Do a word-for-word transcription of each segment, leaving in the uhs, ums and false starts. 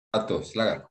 Satu, silakan.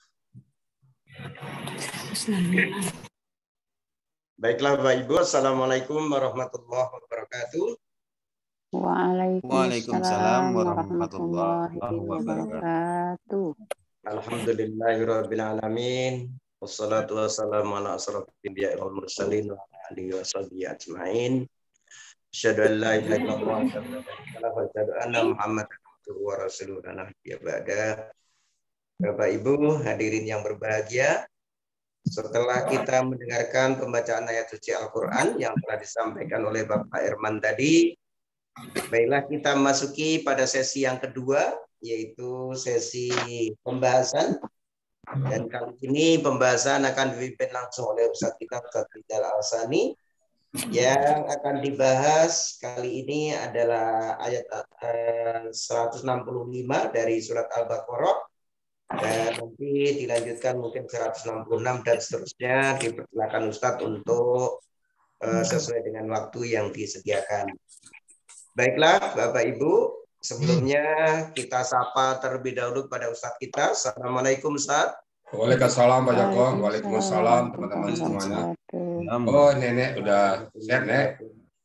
Baiklah Bapak Ibu, Assalamualaikum warahmatullahi wabarakatuh. Waalaikumsalam warahmatullahi wabarakatuh. Alhamdulillahirabbil alamin. Wassalatu wassalamu ala asrofil anbiya'i wal mursalin wa ala alihi washabihi ajmain. Asyhadu an la ilaha illallah wa asyhadu anna Muhammadan abduhu wa rasuluhu la nabiyya ba'da. Bapak Ibu hadirin yang berbahagia, setelah kita mendengarkan pembacaan ayat suci Al-Quran yang telah disampaikan oleh Bapak Herman tadi, baiklah kita masuki pada sesi yang kedua, yaitu sesi pembahasan. Dan kali ini pembahasan akan dipimpin langsung oleh Ustaz kita, Ustaz Rizal Al-Sani. Yang akan dibahas kali ini adalah ayat eh, seratus enam puluh lima dari surat Al-Baqarah. Dan nanti dilanjutkan mungkin seratus enam puluh enam dan seterusnya. Dipersilakan Ustadz untuk uh, sesuai dengan waktu yang disediakan. Baiklah Bapak Ibu, sebelumnya kita sapa terlebih dahulu pada Ustadz kita. Assalamualaikum Ustadz. Waalaikumsalam Pak Joko. Waalaikumsalam teman-teman semuanya. Oh nenek udah sehat nek.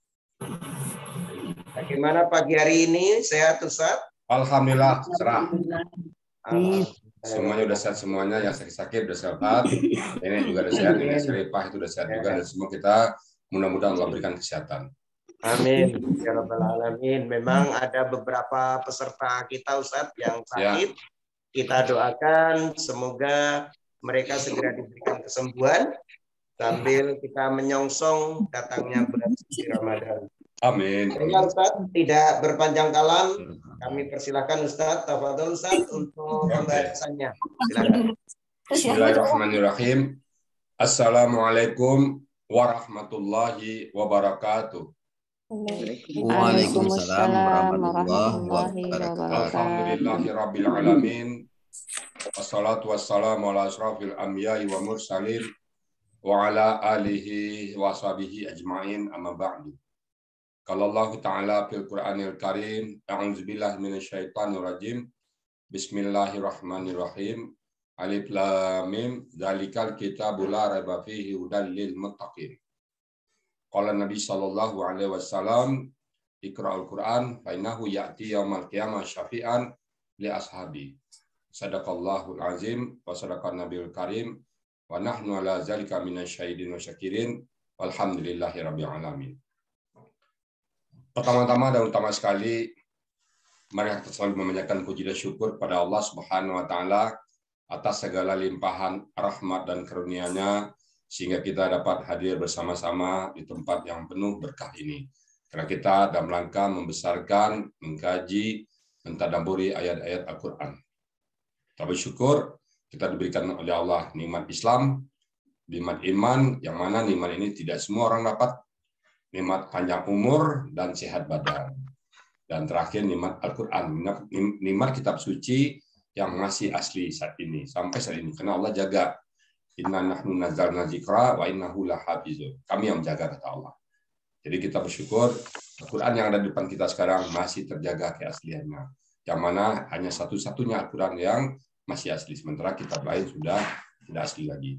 Bagaimana pagi hari ini? Sehat Ustadz? Alhamdulillah cerah. Alhamdulillah. Semuanya udah sehat semuanya, yang sakit-sakit udah sehat, nenek juga udah sehat, nenek Seripah itu udah sehat juga, dan semua kita mudah-mudahan Allah berikan kesehatan. Amin. Ya Rabbal Alamin. Memang ada beberapa peserta kita Ustadz yang sakit. Ya. Kita doakan semoga mereka segera diberikan kesembuhan sambil kita menyongsong datangnya bulan suci Ramadan. Amin. Baiklah Ustadz, tidak berpanjang kalam, kami persilakan Ustadz, tafadhol Ustadz untuk pembahasannya. Silakan. Bismillahirrahmanirrahim. Assalamualaikum warahmatullahi wabarakatuh. Waalaikumsalam warahmatullahi wabarakatuh. Alhamdulillahirabbil alamin. Wassalatu wassalamu ala asrofil anbiya'i wa mursalin wa ala alihi wa sahbihi ajmain amma ba'du. Qala Allah Ta'ala fil Qur'anil Karim, a'udzubillahi minasyaitonir rajim. Bismillahirrahmanirrahim. Alif lam mim, dzalikal kitabul la raiba fihi hudal lil muttaqin. Qala Nabi sallallahu alaihi wasallam, Iqra'ul Qur'an fa innahu ya'ti yaumal qiyamah syafi'an li ashabi. Sadaqallahul azim wa sadaqan nabiyul karim wa nahnu ala zalika minasyahidin wa syakirin walhamdulillahi rabbil alamin. Pertama-tama dan utama sekali, mari kita selalu memanjatkan puji dan syukur pada Allah Subhanahu wa Ta'ala atas segala limpahan rahmat dan karunia-Nya sehingga kita dapat hadir bersama-sama di tempat yang penuh berkah ini. Karena kita dalam rangka membesarkan, mengkaji, mentadabburi ayat-ayat Al-Quran. Kita bersyukur kita diberikan oleh Allah nikmat Islam, nikmat iman, yang mana nikmat ini tidak semua orang dapat. Nikmat panjang umur dan sehat badan. Dan terakhir nikmat Al-Quran, nikmat kitab suci yang masih asli saat ini, sampai saat ini. Karena Allah jaga. Inna nahnu nazzalna dzikra wa innahu lahafizun. Kami yang menjaga kata Allah. Jadi kita bersyukur Al-Quran yang ada di depan kita sekarang masih terjaga keasliannya. Yang mana hanya satu-satunya Al-Quran yang masih asli. Sementara kitab lain sudah tidak asli lagi.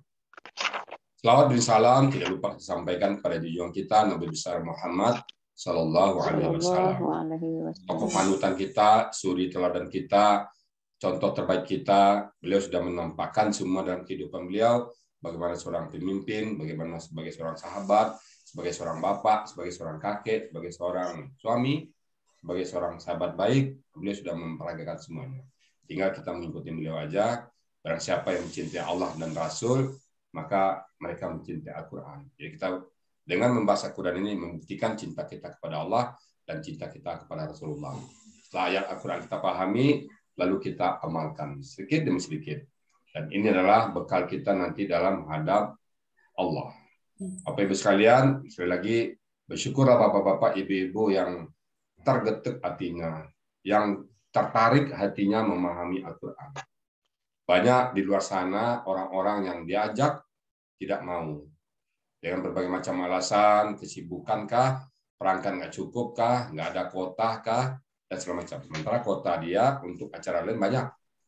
Salawat dan salam tidak lupa disampaikan kepada junjungan kita Nabi besar Muhammad Sallallahu Alaihi Wasallam. Tokoh panutan kita, suri teladan kita, contoh terbaik kita. Beliau sudah menampakkan semua dalam kehidupan beliau, bagaimana seorang pemimpin, bagaimana sebagai seorang sahabat, sebagai seorang bapak, sebagai seorang kakek, sebagai seorang suami, sebagai seorang sahabat baik. Beliau sudah memperagakan semuanya. Tinggal kita mengikuti beliau aja. Barang siapa yang mencintai Allah dan Rasul, maka mereka mencintai Al-Quran. Jadi kita dengan membahas Al-Quran ini membuktikan cinta kita kepada Allah dan cinta kita kepada Rasulullah. Setelah ayat Al-Quran kita pahami, lalu kita amalkan sedikit demi sedikit. Dan ini adalah bekal kita nanti dalam menghadap Allah. Bapak Ibu sekalian, sekali lagi bersyukurlah bapak-bapak, ibu-ibu yang tergetuk hatinya, yang tertarik hatinya memahami Al-Quran. Banyak di luar sana orang-orang yang diajak tidak mau. Dengan berbagai macam alasan, kesibukankah, perangkat nggak cukupkah, nggak ada kota kah, dan segala macam. Sementara kota dia untuk acara lain banyak.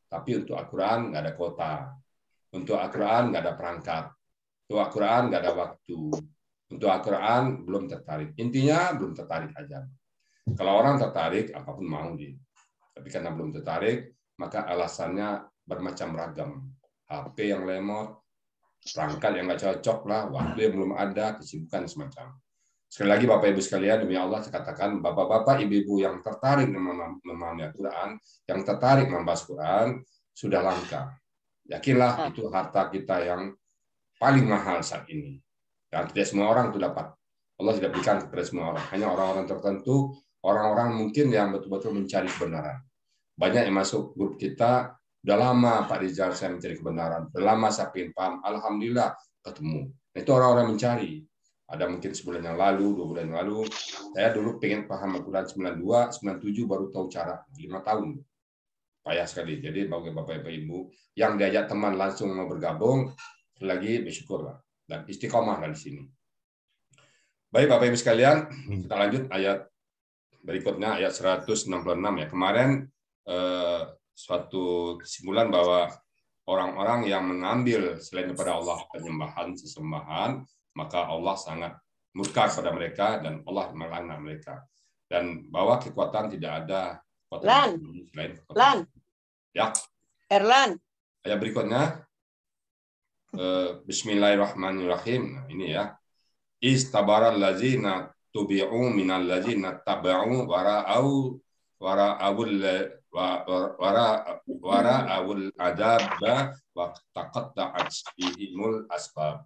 Tapi untuk Al-Quran nggak ada kuota. Untuk Al-Quran nggak ada perangkat. Untuk Al-Quran nggak ada waktu. Untuk Al-Quran belum tertarik. Intinya belum tertarik aja. Kalau orang tertarik, apapun mau dia. Tapi karena belum tertarik, maka alasannya bermacam ragam. H P yang lemot, perangkat yang nggak cocok lah, waktu yang belum ada, kesibukan semacam. Sekali lagi Bapak Ibu sekalian, demi Allah saya katakan, Bapak-Bapak Ibu-Ibu yang tertarik memahami Al-Quran, yang tertarik membahas Quran, sudah langka. Yakinlah itu harta kita yang paling mahal saat ini. Dan tidak semua orang itu dapat. Allah tidak berikan kepada semua orang. Hanya orang-orang tertentu, orang-orang mungkin yang betul-betul mencari kebenaran. Banyak yang masuk grup kita, udah lama Pak Rizal saya mencari kebenaran. Udah lama saya ingin paham. Alhamdulillah ketemu. Itu orang-orang mencari. Ada mungkin sebulan yang lalu, dua bulan yang lalu. Saya dulu pengen paham Al-Quran sembilan puluh dua, sembilan puluh tujuh baru tahu cara. lima tahun. Payah sekali. Jadi bagi Bapak Ibu yang diajak teman langsung mau bergabung, lagi bersyukurlah. Dan istiqomah di sini. Baik Bapak Ibu sekalian, kita lanjut ayat berikutnya, ayat seratus enam puluh enam ya. Kemarin eh, suatu kesimpulan bahwa orang-orang yang mengambil selain daripada Allah penyembahan, sesembahan, maka Allah sangat murka kepada mereka dan Allah melaknat mereka. Dan bahwa kekuatan tidak ada kekuatan selain kekuatan. Lan. Ya. Erlan. Ayat berikutnya. Bismillahirrahmanirrahim. Nah, ini ya. Istabaral ladzina tubi'u minal ladzina taba'u wara'au wara'awul wara wara'awul adabba wa taqatta'at bihimul asbab.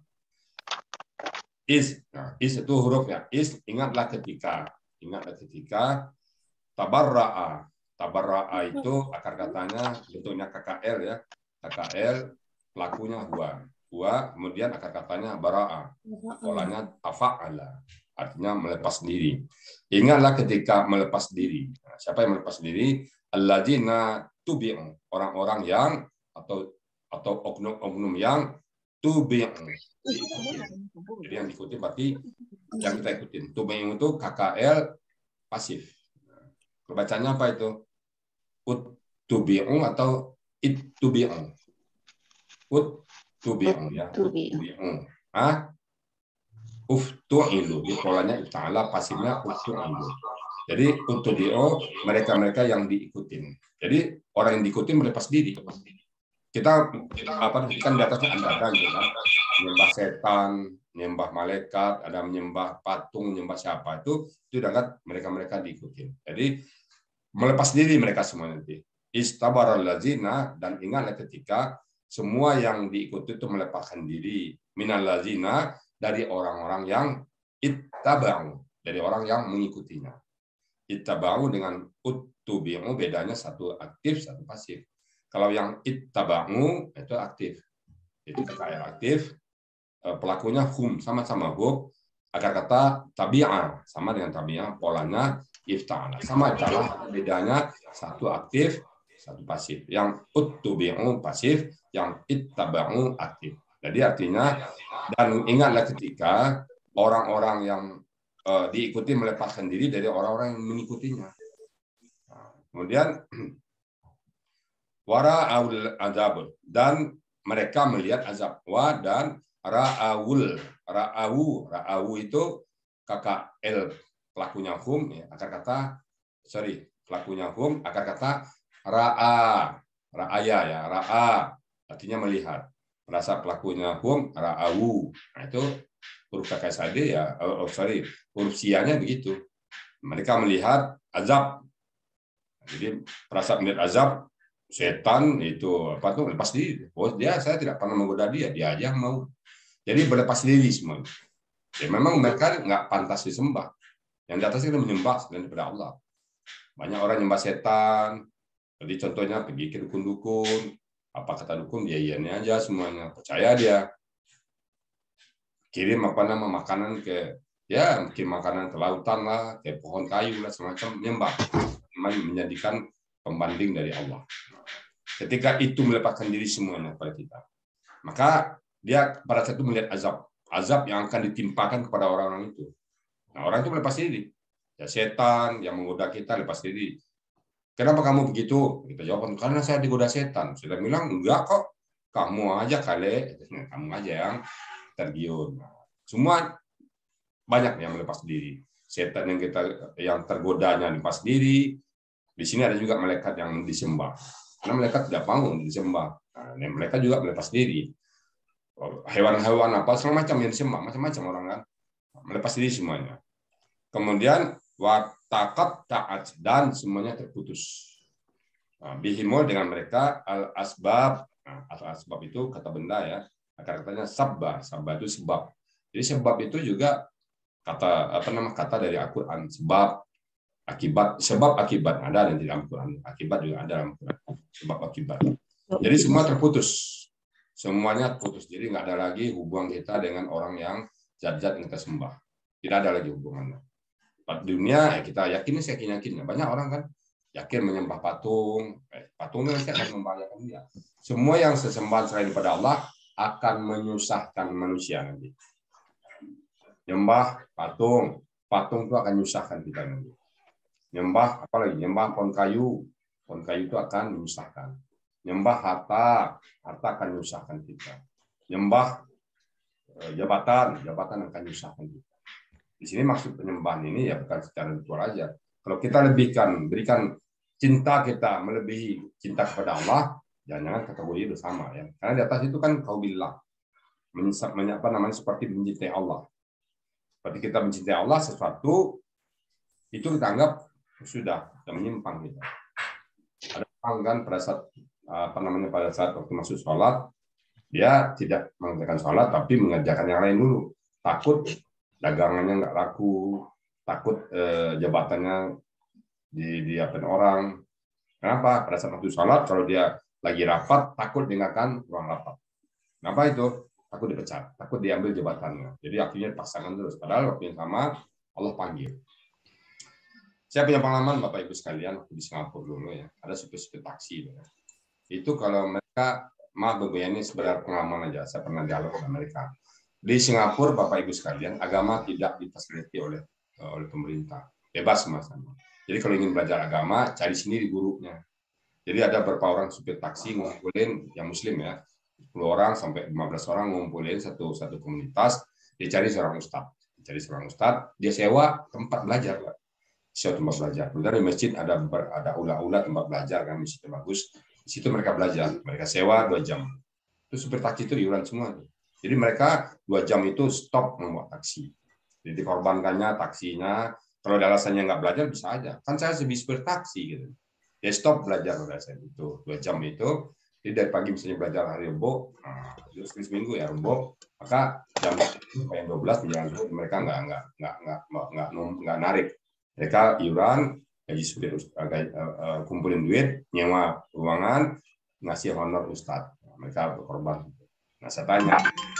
Is, nah, is itu hurufnya. Is, ingatlah ketika, ingatlah ketika tabarra'a. Tabarra'a itu akar katanya bentuknya K K L ya. K K L pelakunya huwa. Huwa, kemudian akar katanya bara'a. Polanya tafa'ala. Artinya melepas diri. Ingatlah ketika melepas diri. Nah, siapa yang melepas diri? Alladzina tubi'u. Orang-orang yang atau atau oknum-oknum yang tubi'u. Jadi yang diikuti berarti yang kita ikutin. Tubi'u itu K K L pasif. Bacanya apa itu? Ut tubi'u atau it tubi'u? Ut tubi'u ya. Tubi'u. Ah? Uftu'ilu. Di polanya ta'ala pasifnya uftu'ilu. Jadi utubi'u mereka-mereka yang diikutin. Jadi orang yang diikutin melepas diri. Kita, kita apa kan di atasnya ada gitu kan. Menyembah setan, menyembah malaikat, ada menyembah patung, menyembah siapa itu itu dengan mereka-mereka diikutin. Jadi melepas diri mereka semua nanti. Istabaral ladzina, dan ingatlah ketika semua yang diikuti itu melepaskan diri minal ladzina dari orang-orang yang ittaba'u, dari orang yang mengikutinya. Ittaba'u dengan uttubi'u bedanya satu aktif, satu pasif. Kalau yang ittaba'u itu aktif. Itu kekayaan aktif, pelakunya hum, sama-sama hum. Akar kata tabi'ah, sama dengan tabi'ah, polanya ifta'ala. Sama cara bedanya satu aktif, satu pasif. Yang uttubi'u pasif, yang ittaba'u aktif. Jadi artinya, dan ingatlah ketika orang-orang yang uh, diikuti melepaskan diri dari orang-orang yang mengikutinya. Nah, kemudian wara'awul azab, dan mereka melihat azab. Wa dan ra'awul, ra'awu, ra'awu itu K K L pelakunya hum, ya, akar kata sorry pelakunya hum, akar kata ra'a, ra'aya ya, ra'a artinya melihat. Merasa pelakunya hum, ra'awu. Nah, itu huruf K K S A D ya, oh, sorry, huruf sianya begitu. Mereka melihat azab. Jadi merasa melihat azab, setan itu apa tuh lepas diri. Oh, dia saya tidak pernah menggoda dia, dia aja mau. Jadi berlepas diri semua. Ya, memang mereka nggak pantas disembah. Yang di atas kita menyembah selain daripada Allah. Banyak orang nyembah setan. Jadi contohnya pergi ke dukun-dukun. Apa kata dukun, dia ianya aja semuanya, percaya dia. Kirim apa nama makanan ke, ya mungkin makanan ke lautan lah, ke pohon kayu lah, semacam menyembah, menjadikan pembanding dari Allah. Ketika itu melepaskan diri semuanya kepada kita, maka dia pada saat itu melihat azab, azab yang akan ditimpakan kepada orang-orang itu. Nah, orang itu melepas diri. Ya setan yang menggoda kita lepas diri. Kenapa kamu begitu? Kita jawab, karena saya digoda setan. Saya bilang, enggak kok. Kamu aja kali. Kamu aja yang tergiur. Semua banyak yang melepas diri. Setan yang kita yang tergodanya lepas diri. Di sini ada juga malaikat yang disembah. Karena malaikat tidak mau disembah. Nah, mereka juga melepas diri. Hewan-hewan apa segala macam yang disembah, macam-macam orang kan melepas diri semuanya. Kemudian watakat taat dan semuanya terputus. Nah, bihimul dengan mereka al asbab. Nah, al asbab itu kata benda ya. Kata-katanya sabba. Sabba itu sebab. Jadi sebab itu juga kata apa nama kata dari Al-Qur'an, sebab akibat, sebab akibat ada di dalam Al-Qur'an. Akibat juga ada dalam Al-Qur'an. Sebab akibat. Jadi semua terputus. Semuanya putus. Jadi nggak ada lagi hubungan kita dengan orang yang zat-zat yang kita sembah. Tidak ada lagi hubungannya. Di dunia ya kita yakin, saya yakin yakin banyak orang kan yakin menyembah patung, eh, patungnya nanti akan membahayakan dia. Semua yang sesembahan selain daripada Allah akan menyusahkan manusia nanti. Nyembah patung, patung itu akan menyusahkan kita nanti. Nyembah apa lagi? Nyembah pohon kayu, pohon kayu itu akan menyusahkan. Nyembah harta, harta akan menyusahkan kita. Nyembah eh, jabatan, jabatan akan menyusahkan kita. Di sini maksud penyembahan ini ya bukan secara ritual aja. Kalau kita lebihkan, berikan cinta kita melebihi cinta kepada Allah, jangan-jangan kategori itu sama ya. Karena di atas itu kan kau bilang apa namanya seperti mencintai Allah. Seperti kita mencintai Allah sesuatu itu kita anggap sudah kita menyimpang kita. Ada orang kan pada saat apa namanya pada saat waktu masuk sholat dia tidak mengerjakan sholat tapi mengerjakan yang lain dulu. Takut dagangannya nggak laku, takut eh, jabatannya di diapain orang. Kenapa? Pada saat waktu sholat kalau dia lagi rapat takut dengarkan ruang rapat. Kenapa itu? Takut dipecat, takut diambil jabatannya. Jadi akhirnya dipaksakan terus. Padahal waktu yang sama Allah panggil. Saya punya pengalaman Bapak Ibu sekalian waktu di Singapura dulu ya. Ada supir-supir taksi. Ya. Itu kalau mereka, maaf begini sebenarnya pengalaman aja. Saya pernah dialog dengan mereka. Di Singapura Bapak Ibu sekalian, agama tidak difasilitasi oleh oleh pemerintah. Bebas sama-sama. Jadi kalau ingin belajar agama, cari sendiri gurunya. Jadi ada beberapa orang supir taksi ngumpulin yang muslim ya. sepuluh orang sampai lima belas orang ngumpulin satu satu komunitas, dia cari seorang ustadz. Cari seorang ustadz, dia sewa tempat belajar, Pak. Sewa tempat belajar. Benar di masjid ada ada ula-ula tempat belajar kan, masjidnya bagus. Di situ mereka belajar. Mereka sewa dua jam. Itu supir taksi itu iuran semua. Jadi mereka dua jam itu stop membuat taksi. Jadi dikorbankannya taksinya. Kalau ada alasannya nggak belajar bisa aja. Kan saya sebagai supir taksi gitu. Ya stop belajar udah saya itu dua jam itu. Jadi dari pagi misalnya belajar hari Rebo, nah, terus seminggu ya Rebo, maka jam yang dua belas jangan dulu mereka nggak nggak nggak nggak nggak nggak narik. Mereka iuran, gaji supir, uh, kumpulin duit, nyewa ruangan, ngasih honor ustadz. Mereka berkorban. Nah saya tanya,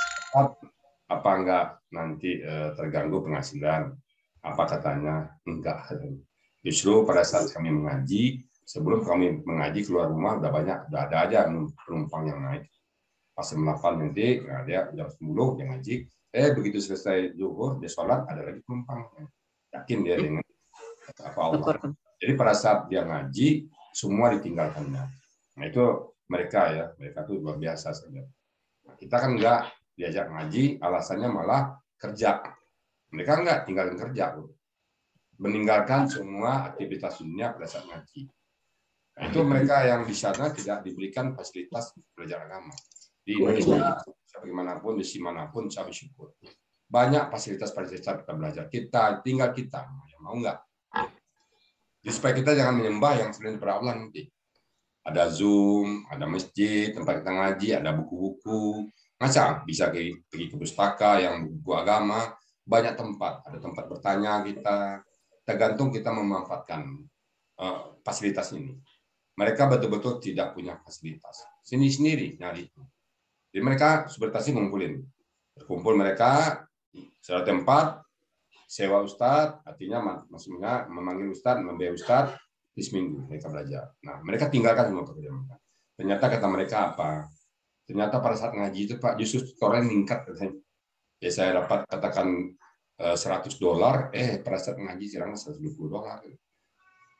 apa enggak nanti uh, terganggu penghasilan? Apa katanya? Enggak. Justru pada saat kami mengaji, sebelum kami mengaji keluar rumah udah banyak, udah ada aja penumpang yang naik. Pas jam delapan nanti, nah dia jam sepuluh dia ngaji. Eh begitu selesai zuhur, dia sholat, ada lagi penumpang. Yakin dia dengan apa Allah. Jadi pada saat dia ngaji, semua ditinggalkannya. Nah itu mereka ya, mereka tuh luar biasa saja. Nah, kita kan enggak diajak ngaji, alasannya malah kerja. Mereka enggak tinggalin kerja, meninggalkan semua aktivitas dunia pada saat ngaji. Nah, itu mereka yang di sana tidak diberikan fasilitas belajar agama. Di Indonesia, bagaimanapun, di manapun, saya bersyukur. Banyak fasilitas-fasilitas kita belajar. Kita, tinggal kita. Mau nggak? Jadi supaya kita jangan menyembah yang selain daripada Allah nanti. Ada Zoom, ada masjid, tempat kita ngaji, ada buku-buku. Masa bisa pergi ke pustaka yang buku agama. Banyak tempat. Ada tempat bertanya kita. Tergantung kita memanfaatkan uh, fasilitas ini. Mereka betul-betul tidak punya fasilitas. Sendiri-sendiri nyari. Jadi mereka seperti ngumpulin. Berkumpul mereka, sewa tempat, sewa ustadz, artinya maksudnya memanggil ustadz, membayar ustadz, di seminggu mereka belajar. Nah, mereka tinggalkan semua pekerjaan mereka. Ternyata kata mereka apa? Ternyata pada saat ngaji itu Pak, justru skornya meningkat. Ya saya dapat katakan seratus dolar, eh pada saat ngaji sekarang seratus dua puluh dolar.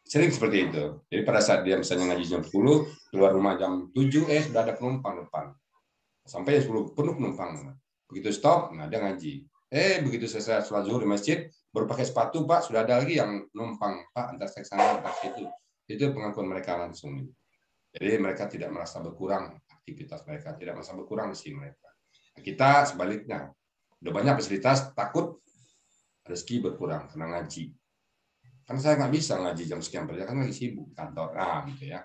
Sering seperti itu. Jadi pada saat dia misalnya ngaji jam sepuluh, keluar rumah jam tujuh, eh sudah ada penumpang depan. Sampai jam sepuluh penuh penumpang. Begitu stop, nah dia ngaji. Eh begitu selesai sholat zuhur di masjid, baru pakai sepatu, Pak, sudah ada lagi yang numpang, Pak, antar saya sana, antar situ. Itu pengakuan mereka langsung. Jadi mereka tidak merasa berkurang aktivitas mereka, tidak merasa berkurang isi mereka. Nah, kita sebaliknya, udah banyak fasilitas, takut rezeki berkurang karena ngaji. Kan saya nggak bisa ngaji jam sekian per jam, kan lagi sibuk kantor, ah gitu ya.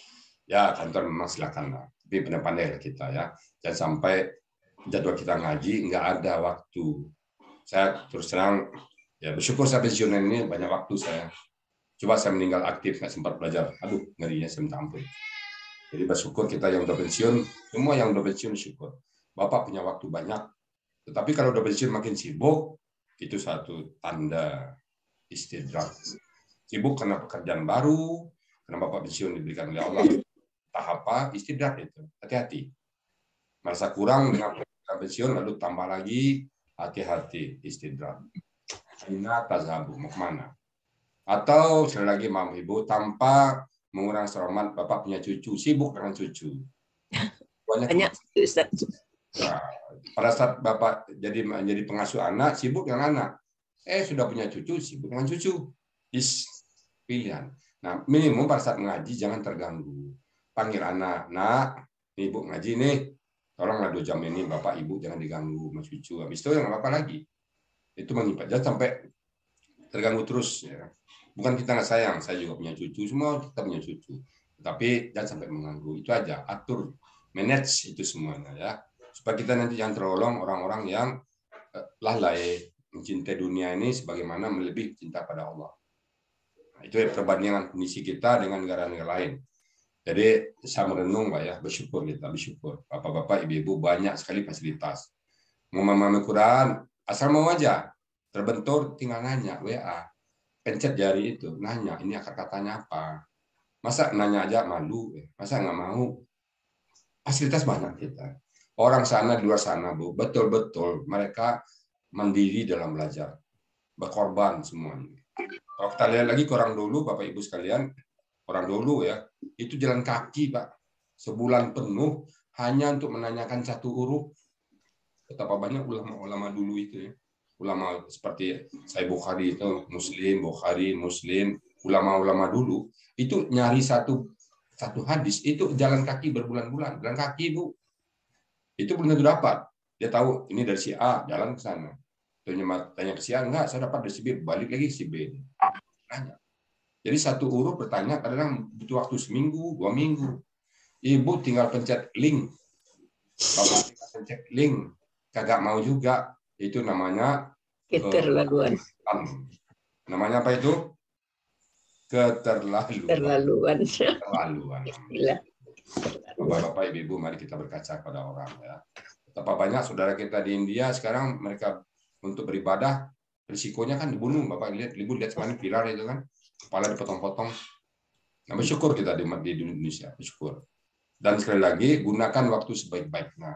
Ya kantor memang silakan lah, tapi pandai-pandai kita ya. Jangan sampai jadwal kita ngaji nggak ada waktu. Saya terus terang ya bersyukur saya pensiunan ini banyak waktu saya. Coba saya meninggal aktif nggak sempat belajar, aduh ngerinya saya minta ampun. Jadi bersyukur kita yang udah pensiun, semua yang udah pensiun syukur. Bapak punya waktu banyak, tetapi kalau udah pensiun makin sibuk, itu satu tanda istidrak. Sibuk karena pekerjaan baru, karena Bapak pensiun diberikan oleh Allah. Entah apa, istidrak itu. Hati-hati. Merasa kurang dengan pensiun, lalu tambah lagi, hati-hati istidrak. Aina tazhabu, mau kemana? Atau sekali lagi, Mam Ibu, tanpa mengurangi selamat, Bapak punya cucu, sibuk dengan cucu. Banyak. Nah, pada saat Bapak jadi menjadi pengasuh anak, sibuk dengan anak. Eh, sudah punya cucu, sibuk dengan cucu. Is pilihan. Nah, minimum pada saat ngaji jangan terganggu. Panggil anak, nak, ibu ngaji nih, tolonglah dua jam ini Bapak Ibu jangan diganggu sama cucu. Habis itu yang apa lagi? Itu mengimpah. Jangan sampai terganggu terus. Ya. Bukan kita nggak sayang, saya juga punya cucu, semua kita punya cucu. Tapi jangan sampai mengganggu. Itu aja, atur, manage itu semuanya ya. Supaya kita nanti jangan terolong orang-orang yang lalai mencintai dunia ini sebagaimana melebihi cinta pada Allah. Nah, itu perbandingan kondisi kita dengan negara-negara lain. Jadi saya merenung, Pak ya, bersyukur kita, bersyukur. Bapak-bapak, ibu-ibu banyak sekali fasilitas. Mau memahami Quran, asal mau aja. Terbentur, tinggal nanya, W A. Pencet jari itu, nanya, ini akar katanya apa. Masa nanya aja malu, masa nggak mau. Fasilitas banyak kita. Orang sana, di luar sana, Bu, betul-betul mereka mandiri dalam belajar. Berkorban semuanya. Kalau kita lihat lagi ke orang dulu, Bapak Ibu sekalian, orang dulu ya, itu jalan kaki, Pak. Sebulan penuh hanya untuk menanyakan satu huruf. Betapa banyak ulama-ulama dulu itu ya. Ulama seperti Sahih Bukhari itu, Muslim, Bukhari, Muslim, ulama-ulama dulu itu nyari satu satu hadis itu jalan kaki berbulan-bulan, jalan kaki, Bu. Itu belum tentu dapat. Dia tahu ini dari si A, jalan ke sana. Tanya ke si A, enggak, saya dapat dari si B, balik lagi si B. Tanya. Jadi satu huruf bertanya kadang butuh waktu seminggu, dua minggu. Ibu tinggal pencet link. Bapak tinggal pencet link. Kagak mau juga. Itu namanya keterlaluan. Uh, namanya apa itu? Keterlaluan. Keterlaluan. Keterlaluan. Bapak-bapak, ibu-ibu, mari kita berkaca pada orang ya. Betapa banyak saudara kita di India sekarang mereka untuk beribadah risikonya kan dibunuh. Bapak lihat, ibu lihat semuanya pilar itu kan, kepala dipotong-potong. Nah, bersyukur kita di, di Indonesia, bersyukur. Dan sekali lagi gunakan waktu sebaik-baiknya.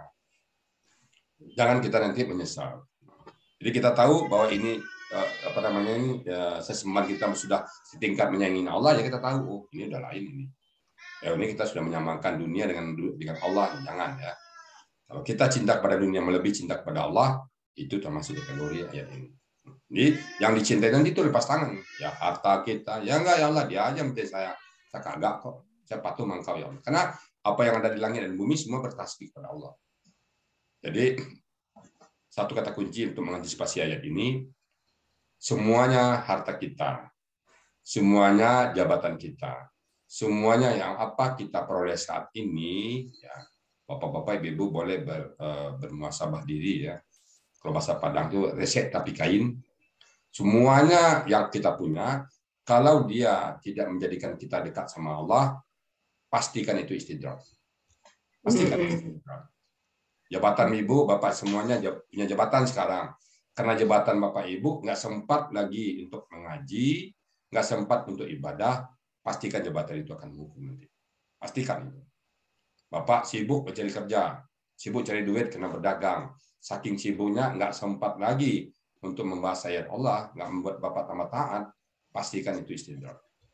Jangan kita nanti menyesal. Jadi kita tahu bahwa ini apa namanya ini ya, sesembahan kita sudah setingkat menyayangi Allah ya kita tahu oh ini udah lain ini. Ya ini kita sudah menyamakan dunia dengan dengan Allah, jangan ya. Kalau kita cinta kepada dunia melebihi cinta kepada Allah, itu termasuk kategori ayat ini. Jadi yang dicintai nanti itu lepas tangan. Ya harta kita, ya enggak ya Allah, dia aja mencintai saya. Saya kagak kok. Saya patuh sama Engkau ya Allah. Karena apa yang ada di langit dan bumi semua bertasbih kepada Allah. Jadi satu kata kunci untuk mengantisipasi ayat ini, semuanya harta kita, semuanya jabatan kita, semuanya yang apa kita peroleh saat ini, ya, bapak-bapak, ibu-ibu boleh ber, uh, bermuasabah diri ya. Kalau bahasa Padang itu resek tapi kain. Semuanya yang kita punya, kalau dia tidak menjadikan kita dekat sama Allah, pastikan itu istidrak. Pastikan itu istidrak. Jabatan ibu, bapak semuanya punya jabatan sekarang. Karena jabatan bapak ibu nggak sempat lagi untuk mengaji, nggak sempat untuk ibadah, pastikan jabatan itu akan menghukum nanti. Pastikan itu. Bapak sibuk mencari kerja, sibuk cari duit karena berdagang. Saking sibuknya nggak sempat lagi untuk membahas ayat Allah, nggak membuat bapak tambah taat, pastikan itu istidrak.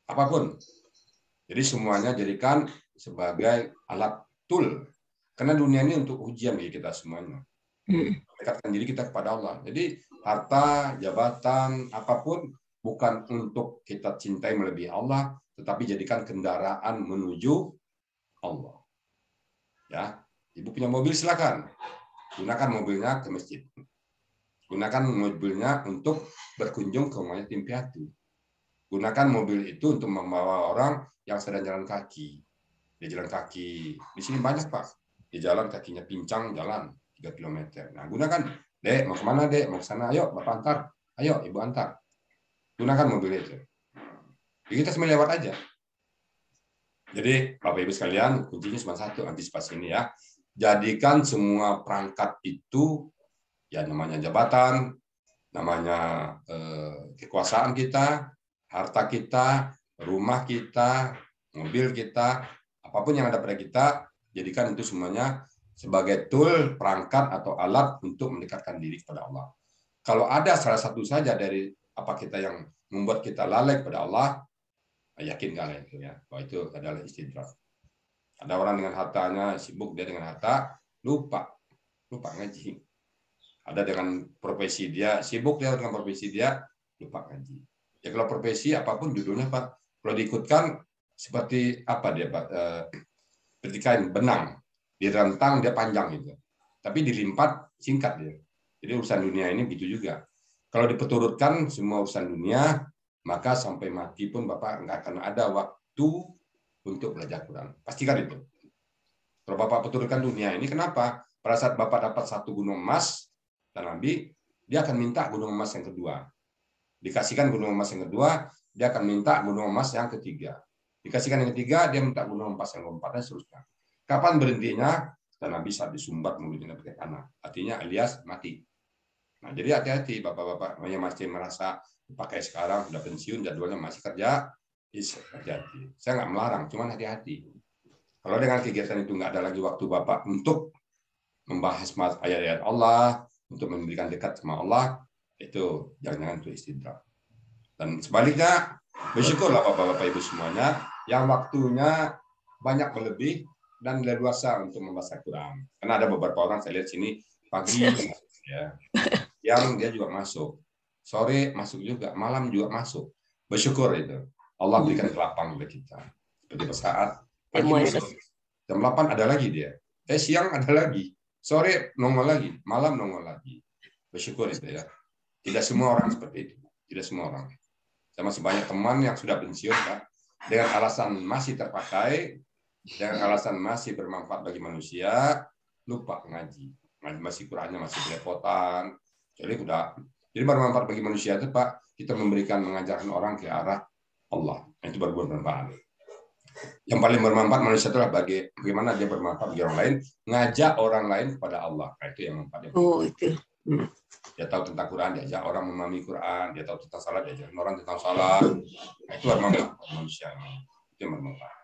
apapun. Jadi semuanya jadikan sebagai alat tool. Karena dunia ini untuk ujian bagi kita semuanya. Mendekatkan diri kita kepada Allah. Jadi harta, jabatan, apapun bukan untuk kita cintai melebihi Allah, tetapi jadikan kendaraan menuju Allah. Ya, ibu punya mobil silakan. Gunakan mobilnya ke masjid. Gunakan mobilnya untuk berkunjung ke rumahnya tim piatu. Gunakan mobil itu untuk membawa orang yang sedang jalan kaki. Dia jalan kaki. Di sini banyak, Pak. Di jalan kakinya pincang, jalan tiga kilometer. Nah, gunakan. Dek, mau kemana, Dek? Mau ke sana? Ayo, Bapak antar. Ayo, Ibu antar. Gunakan mobil itu. Jadi kita semua lewat aja. Jadi, Bapak Ibu sekalian, kuncinya cuma satu, antisipasi ini ya. Jadikan semua perangkat itu, ya namanya jabatan, namanya eh, kekuasaan kita, harta kita, rumah kita, mobil kita, apapun yang ada pada kita, jadikan itu semuanya sebagai tool, perangkat, atau alat untuk mendekatkan diri kepada Allah. Kalau ada salah satu saja dari apa kita yang membuat kita lalai kepada Allah, yakin kalian itu ya, bahwa itu adalah istidraj. Ada orang dengan hartanya, sibuk dia dengan harta, lupa, lupa ngaji. Ada dengan profesi dia, sibuk dia dengan profesi dia, lupa ngaji. Ya kalau profesi apapun judulnya Pak, kalau diikutkan seperti apa dia Pak? Eh, seperti kain benang, direntang dia panjang gitu. Tapi dilimpat singkat dia. Jadi urusan dunia ini begitu juga. Kalau dipeturutkan semua urusan dunia, maka sampai mati pun Bapak nggak akan ada waktu untuk belajar Quran. Pastikan itu. Kalau Bapak peturutkan dunia ini, kenapa? Pada saat Bapak dapat satu gunung emas, dan Nabi, dia akan minta gunung emas yang kedua. Dikasihkan gunung emas yang kedua, dia akan minta gunung emas yang ketiga. Dikasihkan yang ketiga, dia minta gunung emas yang keempat, dan seterusnya. Kapan berhentinya? Dan Nabi saat disumbat mulutnya pakai tanah. Artinya alias mati. Nah, jadi hati-hati Bapak-bapak yang masih merasa pakai sekarang, sudah pensiun, jadwalnya masih kerja, hati-hati. Saya nggak melarang, cuman hati-hati. Kalau dengan kegiatan itu nggak ada lagi waktu Bapak untuk membahas ayat-ayat Allah, untuk memberikan dekat sama Allah, itu jangan-jangan itu istidraj. Dan sebaliknya, bersyukurlah Bapak-bapak Ibu semuanya yang waktunya banyak melebih dan leluasa untuk membaca Quran. Karena ada beberapa orang saya lihat sini pagi ya, yang dia juga masuk, sore masuk juga, malam juga masuk. Bersyukur itu. Allah berikan kelapang bagi kita. Seperti saat pagi masuk, jam delapan ada lagi dia. Eh siang ada lagi, sore nongol lagi, malam nongol lagi. Bersyukur itu ya. Tidak semua orang seperti itu. Tidak semua orang. Saya masih banyak teman yang sudah pensiun, Pak, dengan alasan masih terpakai, dengan alasan masih bermanfaat bagi manusia, lupa ngaji. Ngaji masih Qurannya masih belepotan. Jadi udah. Jadi bermanfaat bagi manusia itu, Pak, kita memberikan mengajarkan orang ke arah Allah. Itu baru bermanfaat. Yang paling bermanfaat manusia itulah bagi bagaimana dia bermanfaat bagi orang lain, ngajak orang lain kepada Allah. Nah, itu yang manfaatnya. Oh, itu. Hmm. Dia tahu tentang Quran, diajak orang memahami Quran, dia tahu tentang salat, diajak orang tentang salat. Nah, itu bermanfaat manusia. Itu yang bermanfaat.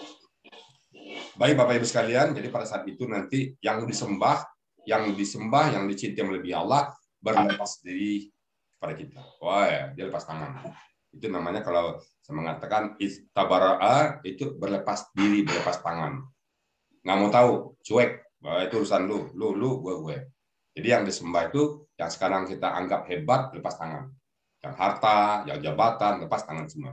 Baik Bapak Ibu sekalian, jadi pada saat itu nanti yang disembah, yang disembah, yang dicintai melebihi Allah berlepas diri kepada kita. Wah ya, dia lepas tangan. Itu namanya kalau saya mengatakan istabara'a, itu berlepas diri, berlepas tangan. Nggak mau tahu, cuek. Wah, itu urusan lu, lu, lu, gue, gue. Jadi yang disembah itu yang sekarang kita anggap hebat, lepas tangan. Yang harta, yang jabatan, lepas tangan semua.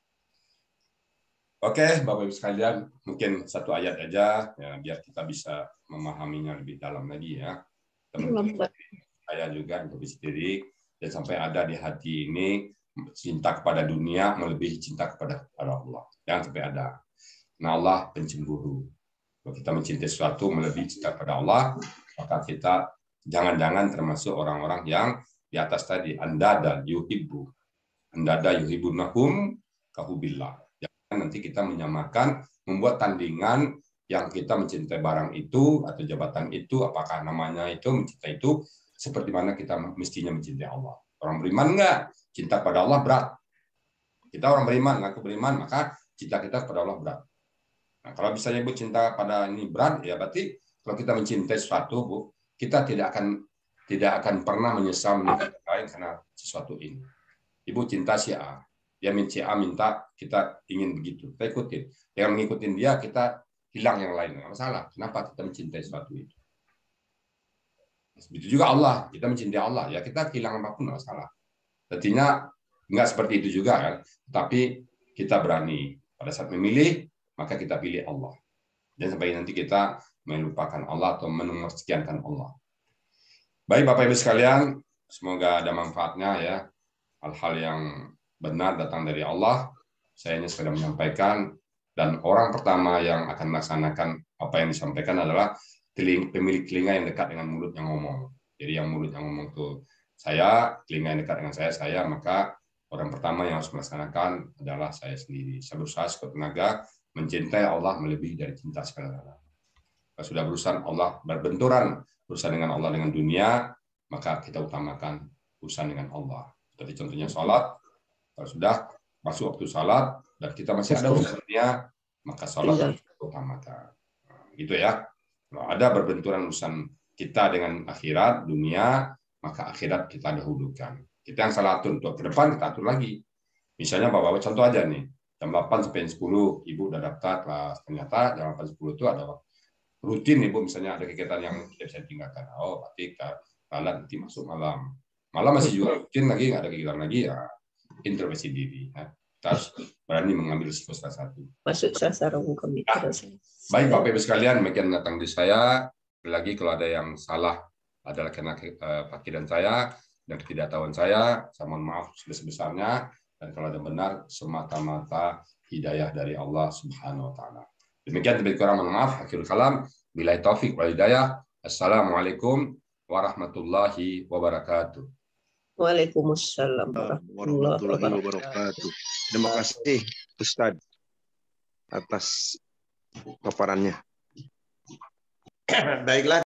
Oke, Bapak Ibu sekalian, mungkin satu ayat aja ya, biar kita bisa memahaminya lebih dalam lagi ya. Teman-teman saya juga untuk sendiri dan sampai ada di hati ini cinta kepada dunia melebihi cinta kepada Allah. Jangan sampai ada. Nah, Allah pencemburu. Kalau kita mencintai sesuatu melebihi cinta kepada Allah, maka kita jangan-jangan termasuk orang-orang yang di atas tadi, andada yuhibbu. Andada yuhibbunahum kahubillah. Jangan nanti kita menyamakan, membuat tandingan yang kita mencintai barang itu atau jabatan itu, apakah namanya itu, mencintai itu, seperti mana kita mestinya mencintai Allah. Orang beriman enggak? Cinta pada Allah berat. Kita orang beriman, ngaku beriman, maka cinta kita kepada Allah berat. Nah, kalau bisa nyebut cinta pada ini berat, ya berarti kalau kita mencintai sesuatu, Bu, kita tidak akan tidak akan pernah menyesal menikah lain karena sesuatu ini. Ibu cinta si A, Dia minta A, minta kita ingin begitu. Kita ikutin. Dengan mengikuti dia, kita hilang yang lain. Nggak masalah. Kenapa kita mencintai sesuatu itu? Begitu juga Allah. Kita mencintai Allah. Ya kita kehilangan apapun, nggak masalah. Artinya, nggak seperti itu juga kan. Tapi kita berani. Pada saat memilih, maka kita pilih Allah. Dan sampai nanti kita melupakan Allah atau menomorsekiankan Allah. Baik Bapak Ibu sekalian, semoga ada manfaatnya ya. Hal-hal yang benar datang dari Allah. Saya hanya sekedar menyampaikan, dan orang pertama yang akan melaksanakan apa yang disampaikan adalah teling, pemilik telinga yang dekat dengan mulut yang ngomong. Jadi yang mulut yang ngomong itu saya, telinga yang dekat dengan saya, saya, maka orang pertama yang harus melaksanakan adalah saya sendiri. Saya berusaha sekuat tenaga mencintai Allah melebihi dari cinta segala-galanya. Kalau sudah berurusan Allah berbenturan, urusan dengan Allah dengan dunia, maka kita utamakan urusan dengan Allah. Jadi contohnya sholat, kalau sudah masuk waktu sholat dan kita masih ada urusannya, maka sholat harus kita utamakan. Gitu ya. Kalau ada berbenturan urusan kita dengan akhirat, dunia, maka akhirat kita dahulukan. Kita yang salah atur untuk ke depan, kita atur lagi. Misalnya Bapak-Bapak contoh aja nih, jam delapan sampai jam sepuluh, Ibu udah daftar kelas. Ternyata jam delapan sepuluh itu ada rutin Ibu, misalnya ada kegiatan yang tidak bisa ditinggalkan. Oh, berarti kalian nanti masuk malam. Malam masih juga rutin lagi, nggak ada kegiatan lagi, ya introspeksi diri. Ya. Kita harus berani mengambil risiko salah satu. Masuk sasaran kami terus. Baik Bapak Ibu sekalian, demikian datang di saya. Lagi kalau ada yang salah adalah karena pikiran saya dan ketidaktahuan saya, saya mohon maaf sebesar-besarnya. Dan kalau ada benar, semata-mata hidayah dari Allah Subhanahu Wa Taala. Demikian lebih kurang mohon maaf. Akhirul kalam. Billahi taufik wal hidayah. Assalamualaikum warahmatullahi wabarakatuh. Waalaikumsalam warahmatullahi wabarakatuh. Terima kasih Ustadz atas paparannya. Baiklah.